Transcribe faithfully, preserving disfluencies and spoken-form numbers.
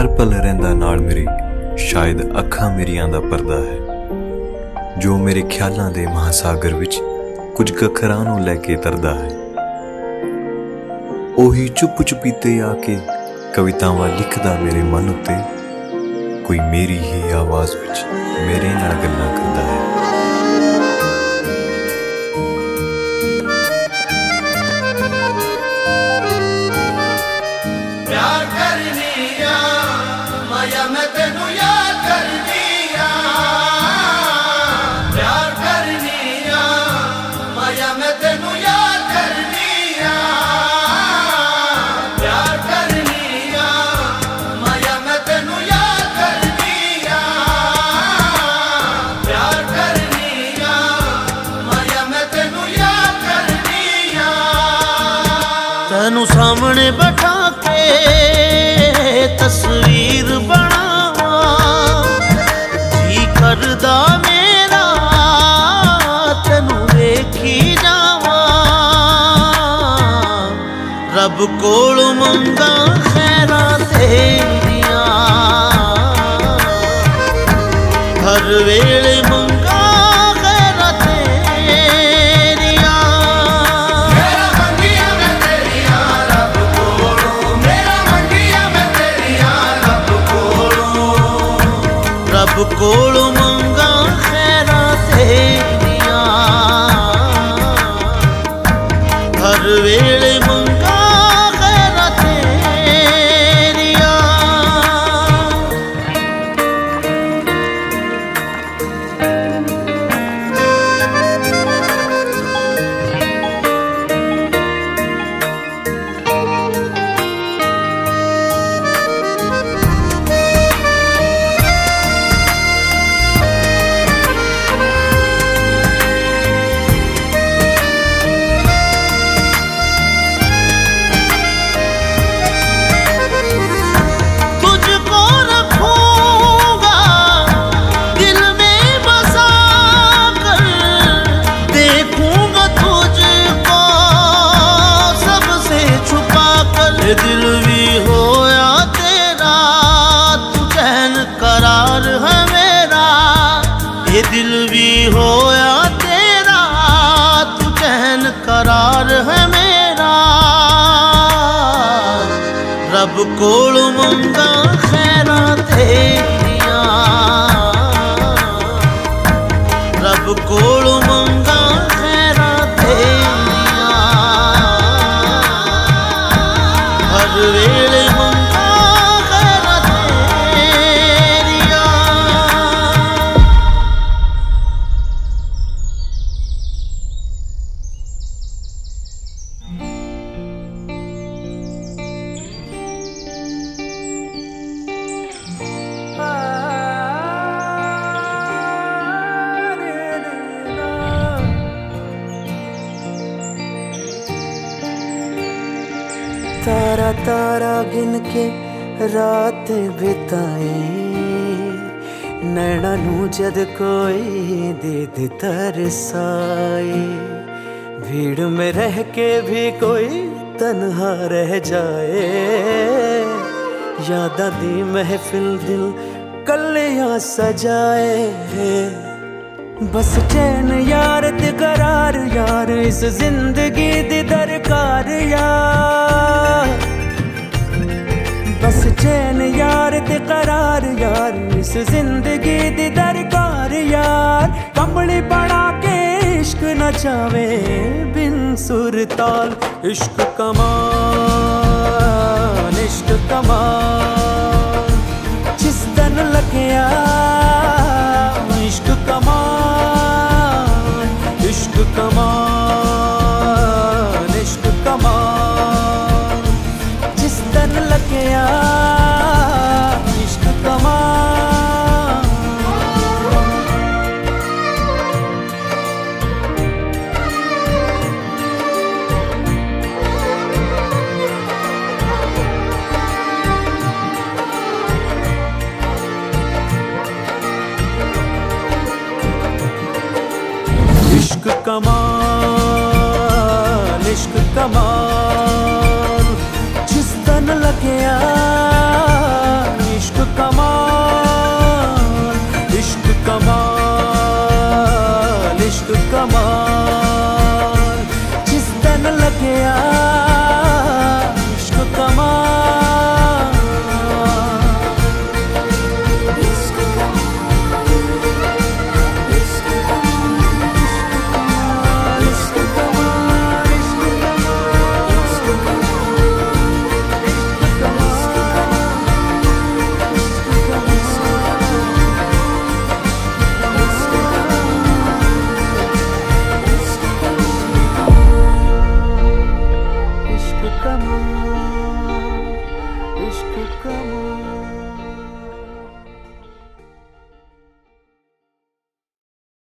हर पल रहिंदा नाल मेरे, शायद अखां मेरियां दा पर्दा है जो मेरे ख्यालां दे महासागर विच कुछ गखरां नूं लैके तरदा है। ओही चुप चुपीते आके कवितावां लिखदा मेरे मन उत्ते, कोई मेरी ही आवाज़ विच मेरे नाल गल्लां करदा है। प्यार करनिया माया मैं तेनू याद करनिया, प्यार करनिया माया मैं तेनू याद करनिया, प्यार करनिया माया मैं तेनू याद करनिया, प्यार करनिया माया मैं तेनू याद करनिया। तेनू सामने बैठा के तस्वीर बनावा जी करदा मेरा तेनू वेखी जावा, रब कोल मंगा खैरा तेरिया, हर वेले मंगा खैरा तेरिया। मेरा मंगिया मैं तेरिया रब कोलों, मेरा मंगिया मैं तेरिया रब कोलों, रब कोलों मंगा खैरा तेरिया, हर वेले मंगा खैरा तेरिया। तुझको रखूंगा दिल में बसा कर, देखूंगा तुझको सबसे छुपा कर। ये दिल भी होया तेरा तू चैन करार है मेरा, ये दिल भी होया तेरा तू चैन करार है मेरा, रब कोल मंगा खैरा तेरिया, रब कोल मंगा खैरा तेरिया, हर वेले मंगा खैरा तेरिया। तारा तारा गिन के रात बिताए, नैना नू जद कोई दीद तरसाए, भीड़ में रह के भी कोई तन्हा रह जाए, यादा दी महफिल दिल कलियां सजाए, बस चैन यार ते करार यार इस जिंदगी दी दरकार यार, बस चैन यार ते करार यार इस जिंदगी दी दरकार यार। कंबली बना के इश्क नचावे बिन सुर ताल, इश्क कमाल इश्क कमाल जिस दिन लग्या, इश्क कमाल इश्क कमाल इश्क कमाल जिस दिन लग्या, इश्क कमाल। इश्क कमाल इश्क कमाल जिस दिन लग्या, इश्क कमाल।